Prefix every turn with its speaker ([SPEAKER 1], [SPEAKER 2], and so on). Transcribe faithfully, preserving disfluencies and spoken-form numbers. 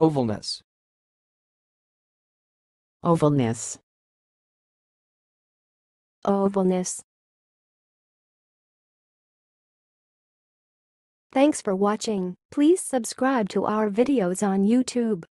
[SPEAKER 1] ovalness,
[SPEAKER 2] ovalness,
[SPEAKER 3] ovalness. Thanks for watching. Please subscribe to our videos on YouTube.